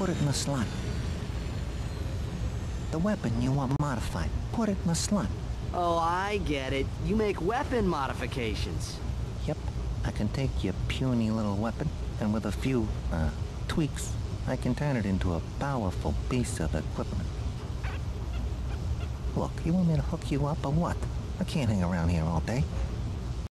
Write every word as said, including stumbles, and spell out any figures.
put it in the slot. The weapon you want modified, put it in the slot. Oh, I get it. You make weapon modifications. Yep, I can take your puny little weapon, and with a few, uh, tweaks, I can turn it into a powerful piece of equipment. Look, you want me to hook you up or what? I can't hang around here all day.